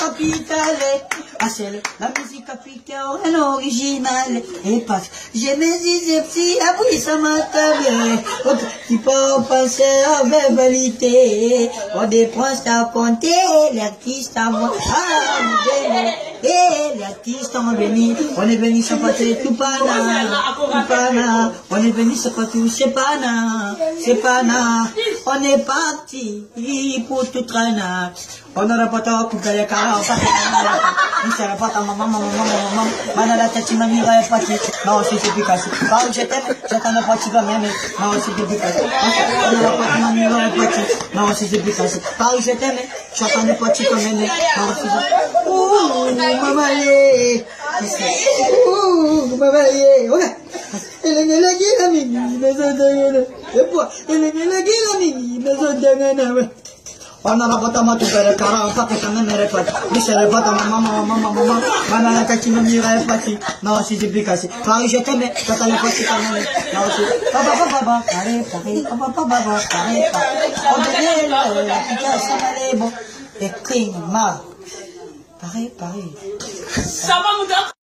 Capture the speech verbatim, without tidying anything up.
capitale. Ah, c'est la musique africaine originale. Et parce que j'ai mes égyptiens, après ça m'a tablé. Tu peux penser à verbalité. On dépense à compter, l'artiste à moi. Ah, et l'artiste on est venu, on est venu se passer tout pana, tout pana, on est venu se passer c'est pana, c'est pana, on est parti pour tout traîner. On n'aura pas tant pour faire les carats, on s'en fait on ne sera pas ta maman, maman, maman, maman, maman, la tête, ma mère est partie. Non, c'est efficace. Quand je t'aime, j'attends la partie quand même. Non, c'est efficace. On n'aura pas ta maman est partie. Non, c'est efficace. Quand je t'aime, j'attends la partie quand même. Non, c'est efficace. Ouh, maman, yé. Ouh, maman, yé. Ok. Elle est la gueule, mini, mais ça donne. Et quoi? Elle est la gueule, mini, mais ça donne. On n'a pas tant de faire car on fait quand même les potes. Mais c'est le pote maman maman maman maman. Maman la tête qui me mire est partie. Non c'est efficace. Quand je t'aime, j'attends le pote quand même. Non c'est papa papa papa. Allez allez papa papa papa. Allez papa. On devient la petite ça va aller bon. Et clean mal. Pareil pareil. Ça va mon gars.